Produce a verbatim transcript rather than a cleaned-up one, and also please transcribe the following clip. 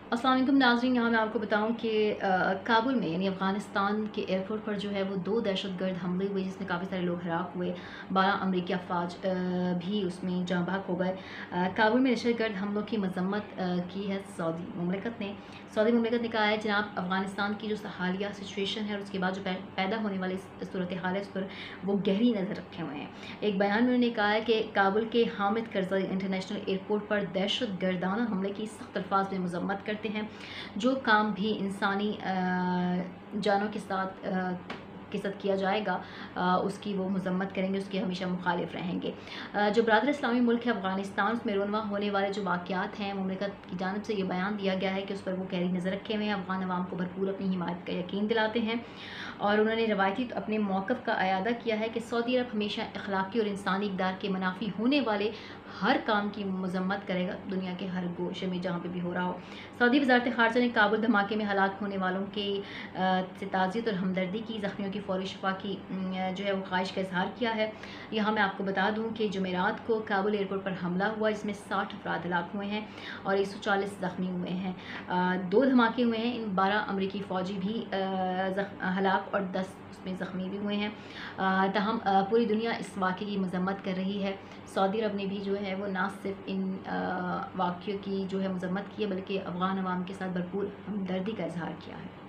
अस्सलाम वालेकुम नाज़रीन, यहाँ मैं आपको बताऊँ कि अ, काबुल में यानी अफ़गानिस्तान के एयरपोर्ट पर जो है वो दो दहशतगर्द हमले हुए जिसमें काफ़ी सारे लोग हलाक हुए। बारह अमरीकी अफ़वाज अ, भी उसमें जाँ बहक हो गए। अ, काबुल में दहशतगर्द हमलों की मज़म्मत अ, की है सऊदी ममलकत ने। सऊदी ममलकत ने कहा है जनाब अफ़गानिस्तान की जो हालिया सिचुएशन है और उसके बाद जो पै, पैदा होने वाली सूरत हाल है उस पर वो गहरी नज़र रखे हुए हैं। एक बयान में उन्होंने कहा है कि काबुल के हामिद करज़ई इंटरनेशनल एयरपोर्ट पर दहशत गर्दाना हमले की सख्त अल्फाज में मज़म्मत करते हैं। जो काम भी इंसानी जानों के साथ के साथ किया जाएगा उसकी वो मज़म्मत करेंगे, उसके हमेशा मुखालिफ रहेंगे। जो बरादर इस्लामी मुल्क है अफ़गानिस्तान, उसमें रोनवा होने वाले जो वाक़यात हैं मुमलिकत की जानिब से ये बयान दिया गया है कि उस पर वो गहरी नज़र रखे हुए हैं, अफ़गान अवाम को भरपूर अपनी हिमायत का यकीन दिलाते हैं। और उन्होंने रवायती अपने मौक़िफ़ का अयादा किया है कि सऊदी अरब हमेशा अखलाकी और इंसानी इक़दार के मुनाफ़ी होने वाले हर काम की मज़म्मत करेगा, दुनिया के हर गोशे में जहाँ पे भी हो रहा हो। सऊदी वज़ारत ख़ारजा ने काबुल धमाके में हलाक होने वालों के से ताज़ियत और हमदर्दी की, ज़ख्मियों की फ़ौरी शिफा की जो है वो ख्वाहिश का इज़हार किया है। यहाँ मैं आपको बता दूँ कि जुमेरात को काबुल एयरपोर्ट पर हमला हुआ जिसमें साठ अफराद हलाक हुए हैं और एक सौ चालीस ज़ख्मी हुए हैं। दो धमाके हुए हैं, इन बारह अमरीकी फ़ौजी भी हलाक और दस उसमें ज़ख्मी भी हुए हैं। ताहम पूरी दुनिया इस वाक़े की मज़म्मत कर रही है। सऊदी अरब ने भी जो है वो ना सिर्फ इन वाक़यों की जो है मज़म्मत की है बल्कि अफ़गान अवाम के साथ भरपूर हमदर्दी का इज़हार किया है।